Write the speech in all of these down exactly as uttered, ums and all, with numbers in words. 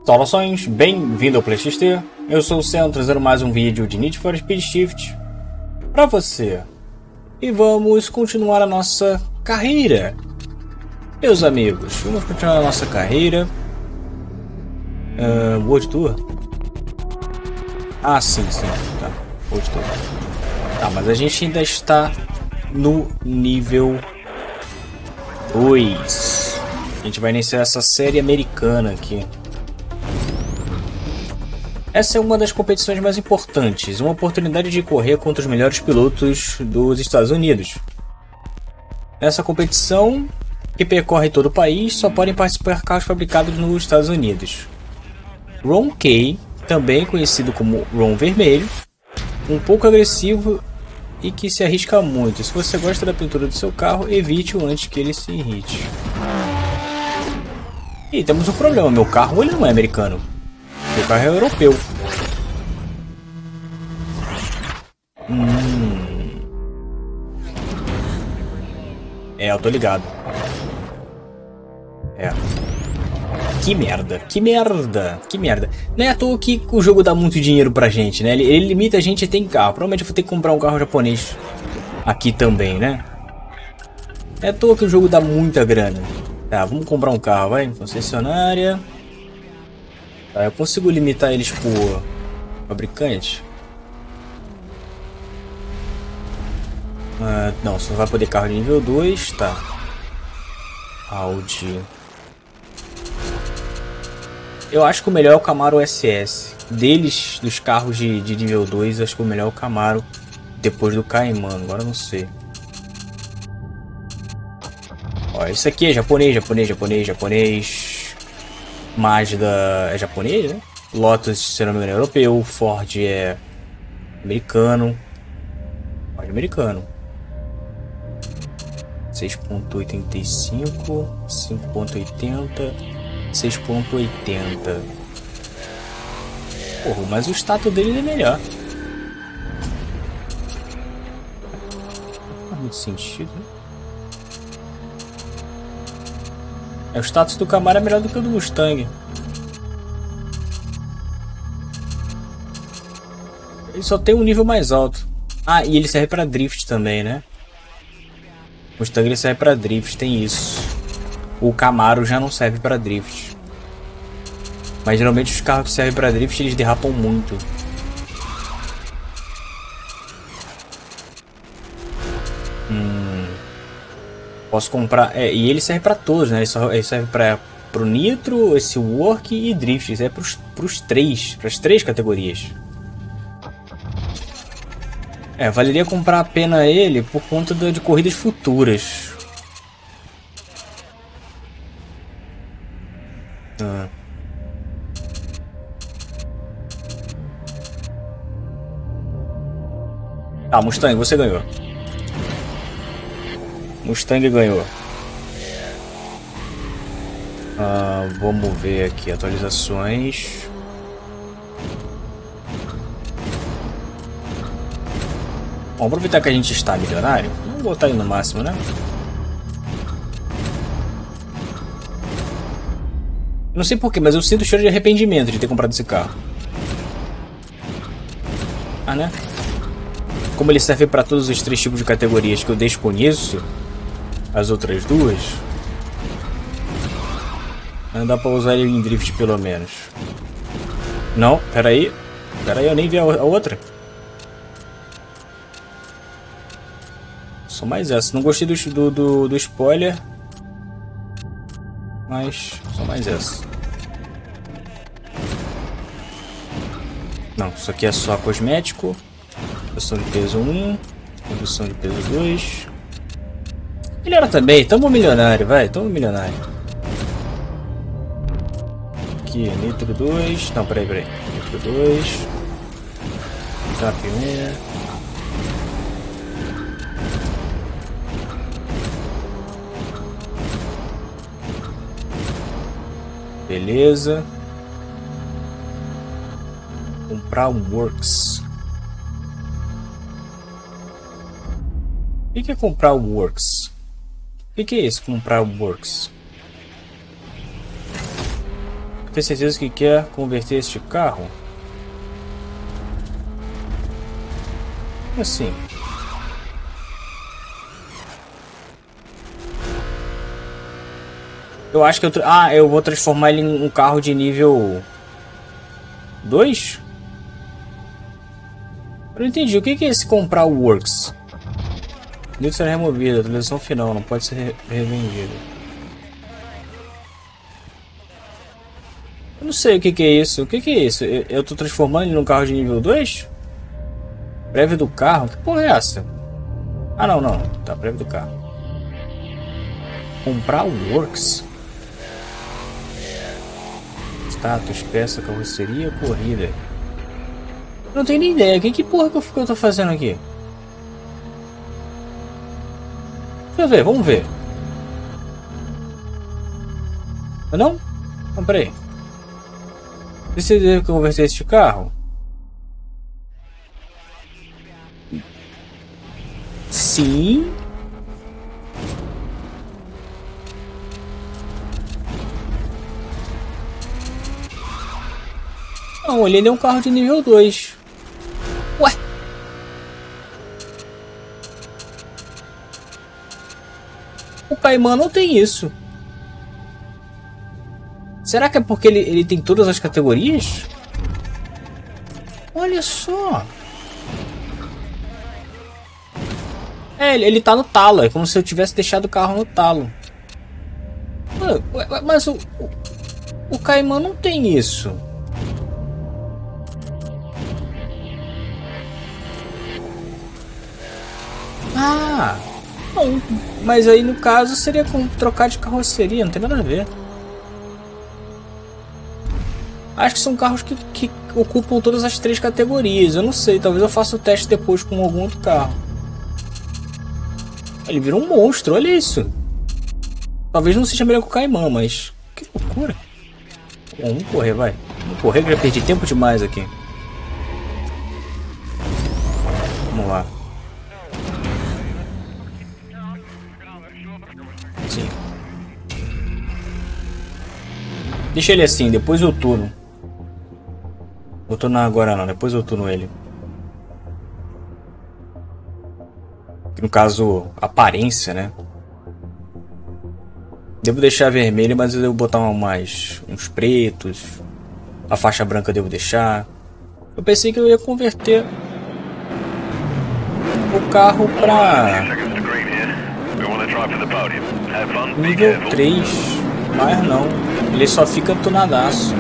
Saudações, bem-vindo ao PlayXT. Eu sou o Sam, trazendo mais um vídeo de Need for Speed Shift para você. E vamos continuar a nossa carreira. Meus amigos, vamos continuar a nossa carreira. Uh, World Tour? Ah, sim, sim, tá. World Tour. Tá, mas a gente ainda está no nível dois. A gente vai iniciar essa série americana aqui. Essa é uma das competições mais importantes, uma oportunidade de correr contra os melhores pilotos dos Estados Unidos. Nessa competição, que percorre todo o país, só podem participar carros fabricados nos Estados Unidos. Ron Kay, também conhecido como Ron Vermelho, um pouco agressivo e que se arrisca muito. Se você gosta da pintura do seu carro, evite-o antes que ele se irrite. E temos um problema, meu carro ele não é americano. Meu carro é europeu. Hum. É, eu tô ligado. É. Que merda, que merda, que merda. Não é à toa que o jogo dá muito dinheiro pra gente, né? Ele, ele limita a gente a ter carro. Provavelmente eu vou ter que comprar um carro japonês aqui também, né? É à toa que o jogo dá muita grana. Tá, vamos comprar um carro, vai. Concessionária. Tá, eu consigo limitar eles por fabricante? Ah, não, só vai poder carro de nível dois, tá. Audi. Eu acho que o melhor é o Camaro S S. Deles, dos carros de, de nível dois, eu acho que o melhor é o Camaro. Depois do Cayman, agora eu não sei. Ó, isso aqui é japonês, japonês, japonês, japonês. Mazda é japonês, né? Lotus, se não me engano, é europeu. Ford é americano. Ford é americano. seis ponto oitenta e cinco, cinco ponto oitenta, seis ponto oitenta. Porra, mas o status dele é melhor. Não faz muito sentido, né? É, o status do Camaro é melhor do que o do Mustang. Ele só tem um nível mais alto. Ah, e ele serve para drift também, né? O Mustang ele serve para drift, tem isso. O Camaro já não serve para drift. Mas geralmente os carros que servem para drift eles derrapam muito. Hum. Posso comprar. É, e ele serve para todos, né? Ele, só, ele serve para o Nitro, esse Work e Drift. Isso é para os três, para as três categorias. É, valeria comprar a pena ele por conta de, de corridas futuras. Ah. Tá, Mustang, você ganhou. Mustang ganhou. Ah, vamos ver aqui atualizações. Bom, aproveitar que a gente está milionário, vamos botar aí no máximo, né? Não sei porquê, mas eu sinto cheiro de arrependimento de ter comprado esse carro. Ah, né? Como ele serve para todos os três tipos de categorias que eu desconheço, as outras duas, não dá para usar ele em drift pelo menos. Não, peraí. Peraí, eu nem vi a outra. Só mais essa. Não gostei do, do, do, do spoiler. Mas só mais essa. Não, isso aqui é só cosmético. Redução de peso um. Redução de peso dois. Melhora também. Tamo milionário, vai. Tamo milionário. Aqui, Nitro dois. Não, peraí, peraí. Nitro dois. Trap um. Beleza. Comprar um Works. O que é comprar o Works? O que é isso, comprar o Works? Tem certeza que quer converter este carro? Assim. Eu acho que eu... Ah, eu vou transformar ele em um carro de nível dois? Eu não entendi. O que é esse comprar o Works? Deve ser removido. A atualização final não pode ser re revendido. Eu não sei o que, que é isso. O que, que é isso? Eu, eu tô transformando ele num carro de nível dois? Prévia do carro? Que porra é essa? Ah, não, não. Tá, prévia do carro. Comprar o Works. Status, peça, carroceria, corrida. Eu não tenho nem ideia. Que, que porra que eu, que eu tô fazendo aqui? Deixa eu ver, vamos ver. Não? Não, peraí. Você deve converter este carro? Sim. Não, ele é um carro de nível dois. Ué? O Cayman não tem isso. Será que é porque ele, ele tem todas as categorias? Olha só. É, ele, ele tá no talo. É como se eu tivesse deixado o carro no talo. Ué, mas o, o, o Cayman não tem isso. Ah, não, mas aí no caso seria com trocar de carroceria, não tem nada a ver. Acho que são carros que, que ocupam todas as três categorias. Eu não sei, talvez eu faça o teste depois com algum outro carro. Ele virou um monstro, olha isso. Talvez não seja melhor que o Cayman, mas que loucura. Bom, vamos correr, vai. Vamos correr que eu já perdi tempo demais aqui. Vamos lá. Sim. Deixa ele assim, depois eu tuno. Vou tunar agora não, depois eu tuno ele. No caso, aparência, né? Devo deixar vermelho, mas eu devo botar mais uns pretos. A faixa branca eu devo deixar. Eu pensei que eu ia converter o carro para nível três, mas não, ele só fica tunadaço.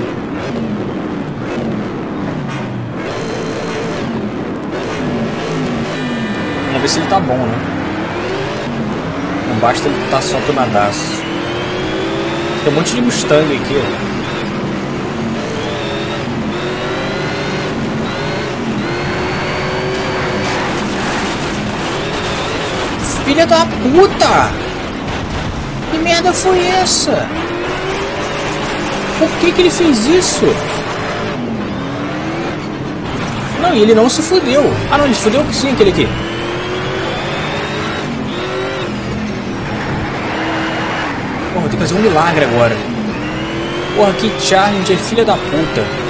Vamos ver se ele tá bom, né? Não basta ele estar só tunadaço. Tem um monte de Mustang aqui, ó. Filha da puta! Que merda foi essa? Por que que ele fez isso? Não, e ele não se fudeu. Ah não, ele se fudeu sim, aquele aqui. Porra, vou ter que fazer um milagre agora. Porra, que challenge, filha da puta.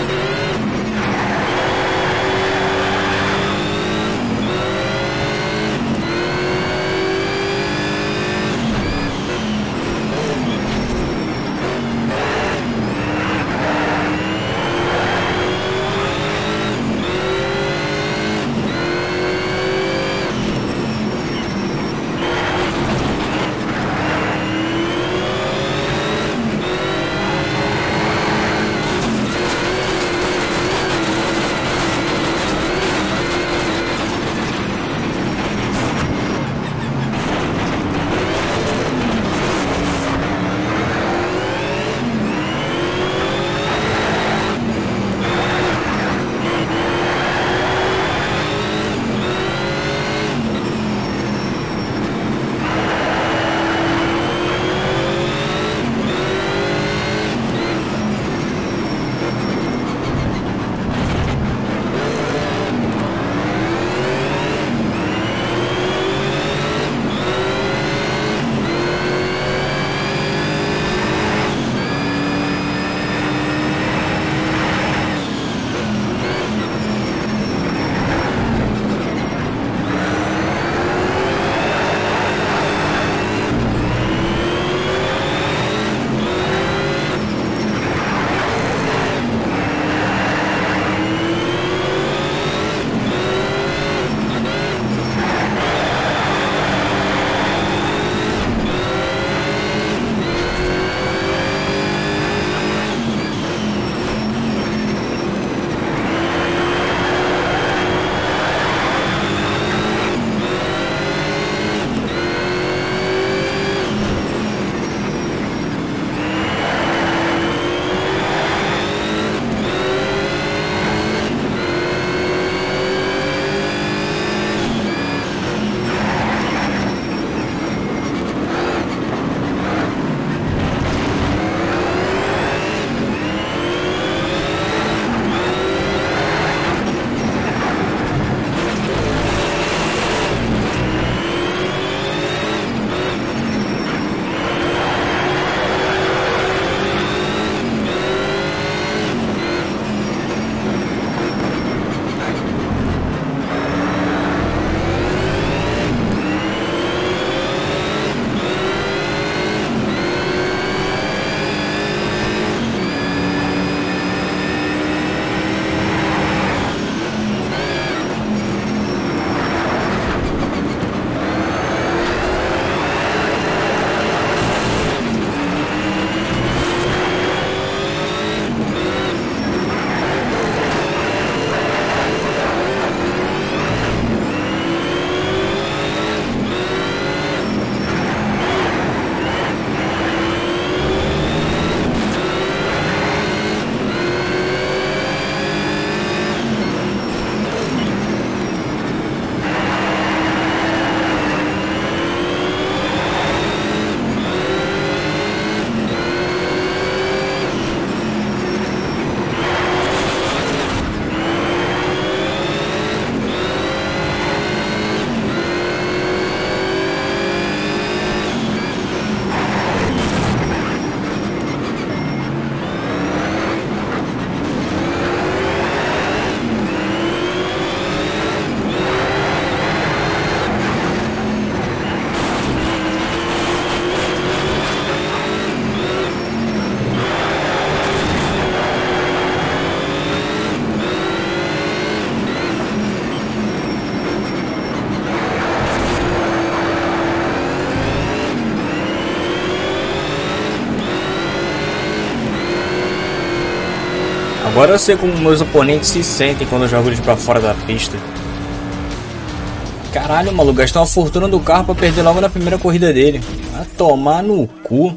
Agora eu sei como meus oponentes se sentem quando eu jogo eles pra fora da pista. Caralho, maluco, gastou uma fortuna do carro pra perder logo na primeira corrida dele. Vai tomar no cu.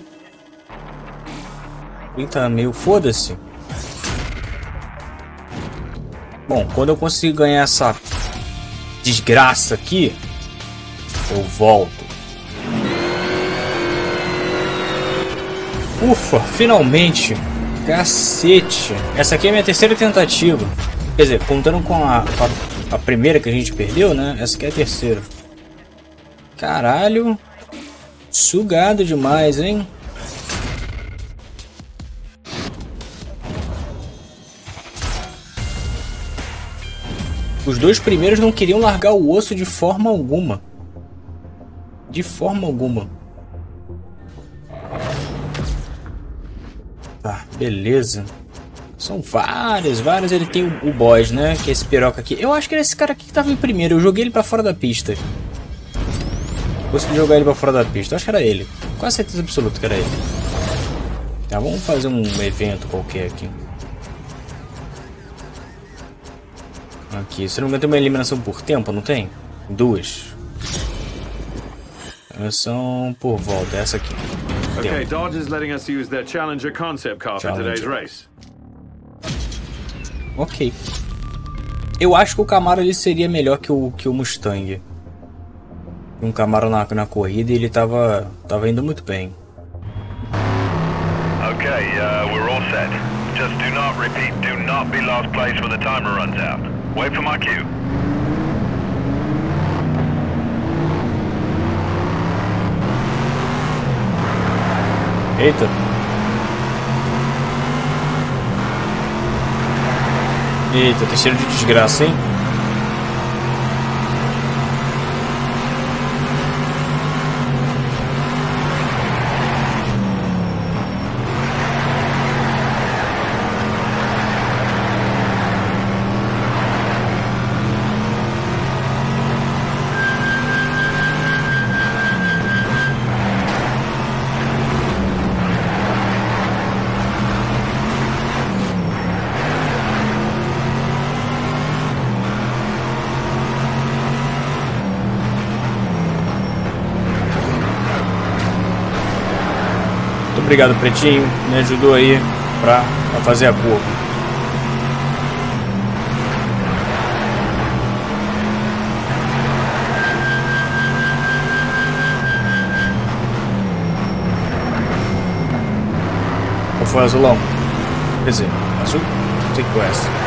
Eita, meio foda-se. Bom, quando eu conseguir ganhar essa desgraça aqui, eu volto. Ufa, finalmente. Cacete. Essa aqui é a minha terceira tentativa. Quer dizer, contando com a, a, a primeira que a gente perdeu, né? Essa aqui é a terceira. Caralho. Sugado demais, hein? Os dois primeiros não queriam largar o osso de forma alguma. De forma alguma. Tá, beleza. São vários, vários. Ele tem o, o boss, né? Que é esse piroca aqui. Eu acho que era esse cara aqui que tava em primeiro. Eu joguei ele pra fora da pista. Consegui jogar ele pra fora da pista. Eu acho que era ele. Quase certeza absoluta que era ele. Tá, vamos fazer um evento qualquer aqui. Aqui, se não me engano tem uma eliminação por tempo, não tem? Duas. Eliminação por volta, essa aqui. Okay, Dodge is letting us use their Challenger concept car for today's race. Ok. Eu acho que o Camaro ele seria melhor que o, que o Mustang. Um Camaro na, na corrida e ele tava, tava indo muito bem. Okay, uh, we're all set. Just do not repeat, do not be last place when the timer runs out. Wait for my cue. Eita. Eita, tem cheiro de desgraça, hein? Obrigado, Pretinho, me ajudou aí pra, pra fazer a curva. Ou foi azulão? Quer dizer, azul? Não sei que foi essa.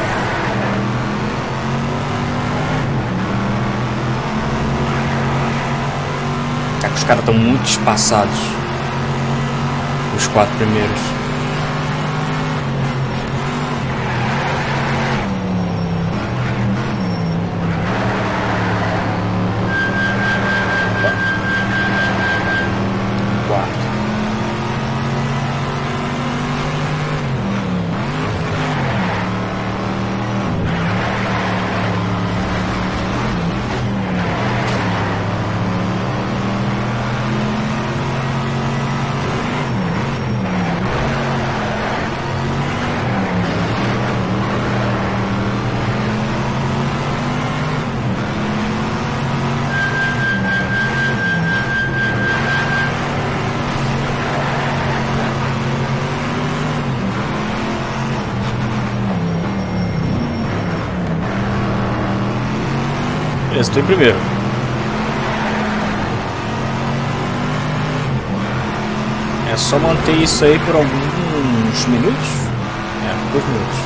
Cara, os caras estão muito espaçados. Os quatro primeiros. Quarto. Estou em primeiro. É só manter isso aí por alguns minutos. É, dois minutos.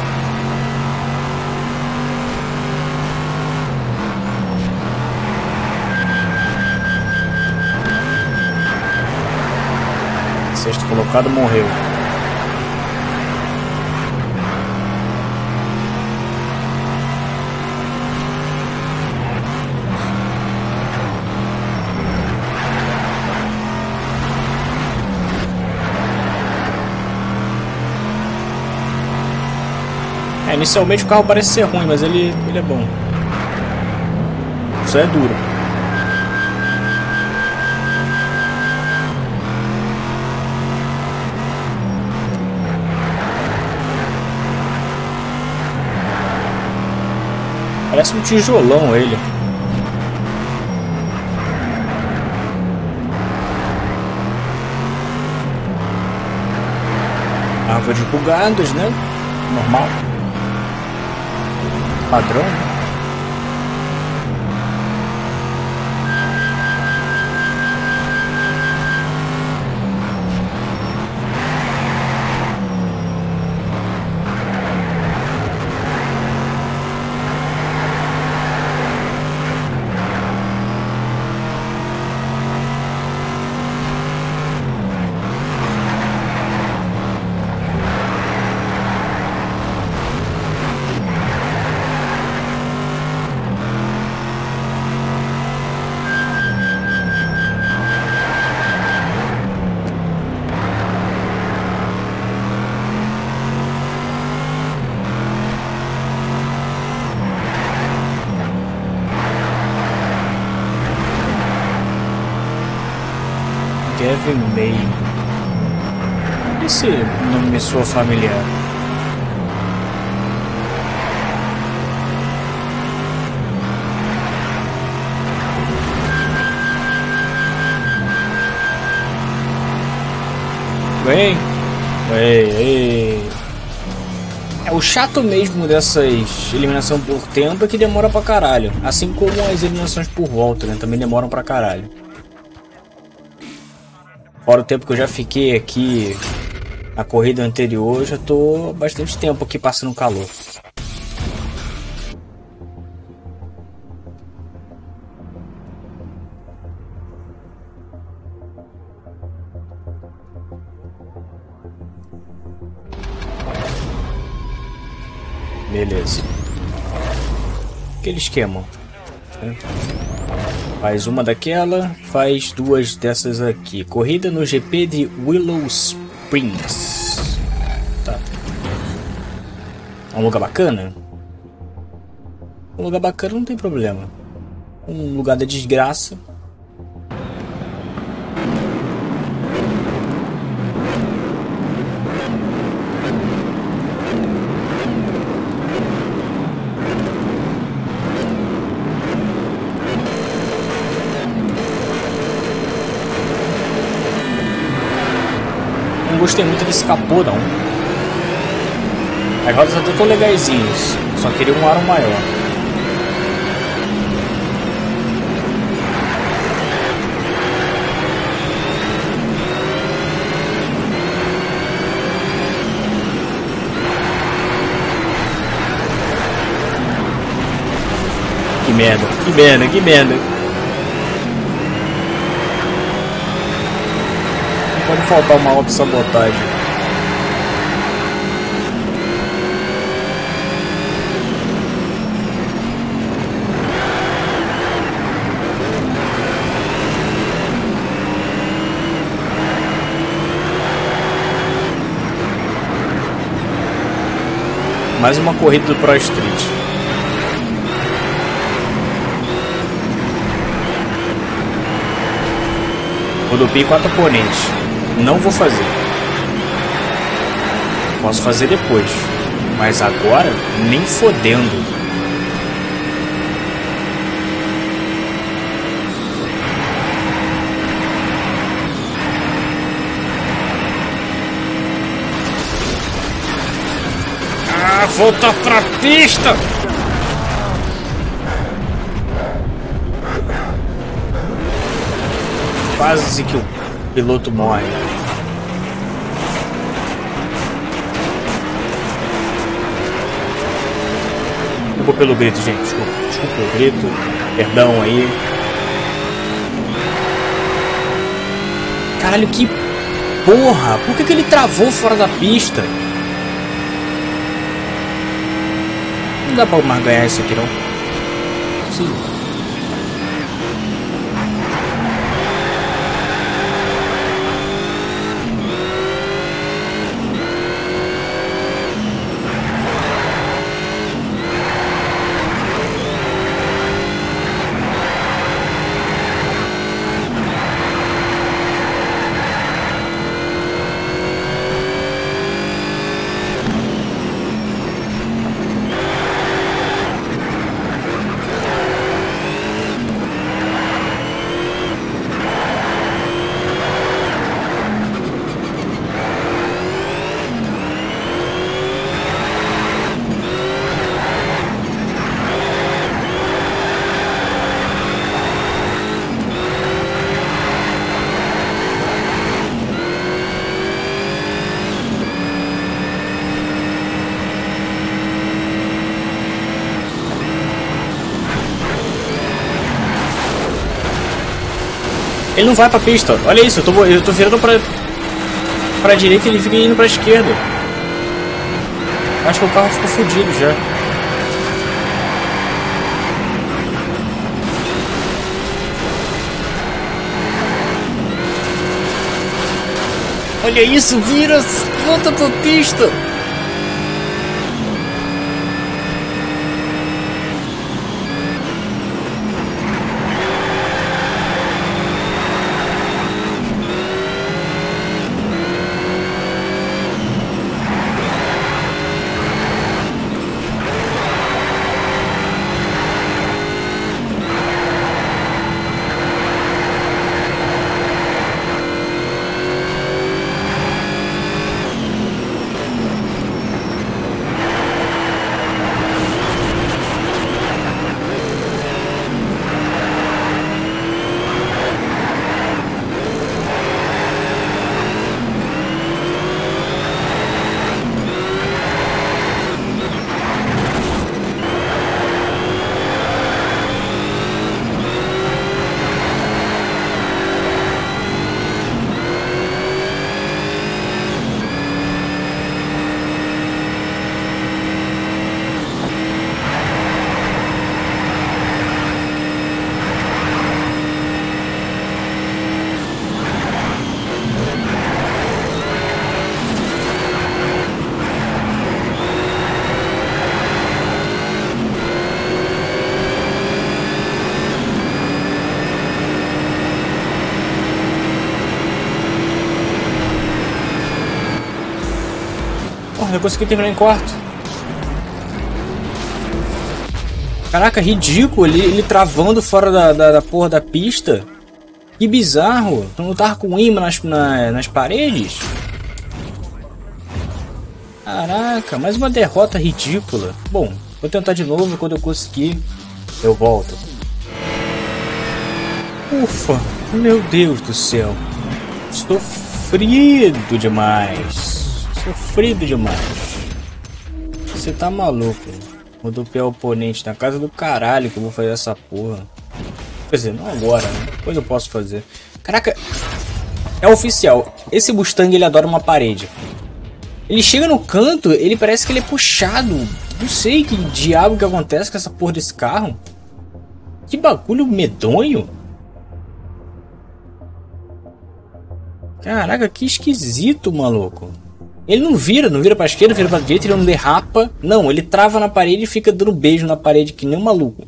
Sexto colocado morreu. É, inicialmente o carro parece ser ruim, mas ele, ele é bom. Só é duro. Parece um tijolão ele. Árvores bugadas, né? Normal. Padrão, né? Kevin May. Esse nome me soa familiar. Vem, ei, ei. É o chato mesmo dessas eliminação por tempo é que demora pra caralho. Assim como as eliminações por volta, né? Também demoram pra caralho. Fora o tempo que eu já fiquei aqui na corrida anterior, eu já tô bastante tempo aqui passando calor. Beleza. Aquele esquema. Né? Faz uma daquela, faz duas dessas aqui. Corrida no G P de Willow Springs. Tá. É um lugar bacana? Um lugar bacana não tem problema. Um lugar da desgraça. Não gostei muito desse capô, não. As rodas até estão legaisinhas, só queria um aro maior. Que merda, que merda, que merda. Pode faltar uma auto-sabotagem. Mais uma corrida do Pro Street. Rodopei quatro oponentes. Não vou fazer. Posso fazer depois. Mas agora, nem fodendo. Ah, volta pra pista! Quase que o piloto morre. Desculpa pelo grito, gente. Desculpa, desculpa pelo grito. Perdão aí. Caralho, que porra! Por que, que ele travou fora da pista? Não dá pra mais ganhar isso aqui, não. Sim. Ele não vai pra pista. Olha isso, eu tô, eu tô virando pra, pra direita e ele fica indo pra esquerda. Acho que o carro ficou fodido já. Olha isso, vira! Volta pra pista! Eu consegui terminar em quarto. Caraca, ridículo. Ele, ele travando fora da, da, da porra da pista. Que bizarro. Tu não tava com imã nas, na, nas paredes? Caraca, mais uma derrota ridícula. Bom, vou tentar de novo. Quando eu conseguir, eu volto. Ufa, meu Deus do céu. Sofrido demais. Sofrido demais. Você tá maluco? Rodopiar o oponente na casa do caralho que eu vou fazer essa porra. Quer dizer, não agora, né? Depois eu posso fazer. Caraca, é oficial. Esse Mustang ele adora uma parede. Ele chega no canto, ele parece que ele é puxado. Não sei que diabo que acontece com essa porra desse carro. Que bagulho medonho. Caraca, que esquisito, maluco. Ele não vira, não vira pra esquerda, vira pra direita, ele não derrapa. Não, ele trava na parede e fica dando beijo na parede que nem um maluco.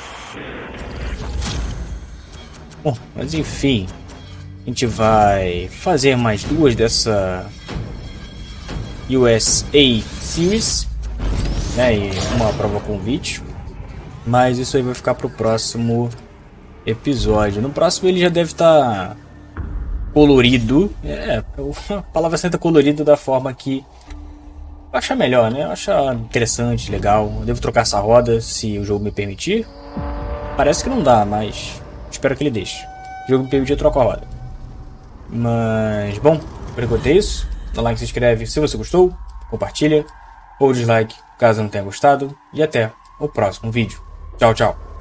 Bom, mas enfim. A gente vai fazer mais duas dessa U S A Series, né, e uma prova convite. Mas isso aí vai ficar pro próximo episódio. No próximo ele já deve estar... colorido, é, a palavra certa, colorido da forma que eu achar melhor, né? Eu acho interessante, legal. Eu devo trocar essa roda se o jogo me permitir. Parece que não dá, mas espero que ele deixe. Se o jogo me permitir, eu troco a roda. Mas, bom, por enquanto é isso. Dá like, se inscreve se você gostou, compartilha ou dislike caso não tenha gostado. E até o próximo vídeo. Tchau, tchau.